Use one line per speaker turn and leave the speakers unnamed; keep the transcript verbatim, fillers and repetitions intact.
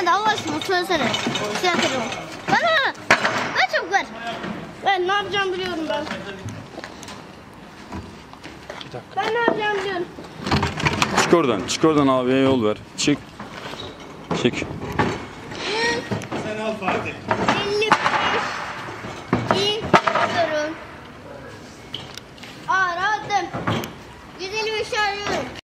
hadi Allah aşkına söylesene. Şey atalım. Bana. Ver çabuk ver. Ben ne yapacağımı biliyorum ben.
Bir dakika.
Ben ne yapacağımı biliyorum.
Çık oradan. Çık oradan abiye yol ver. Çık. Çık.
Sen al Fatih.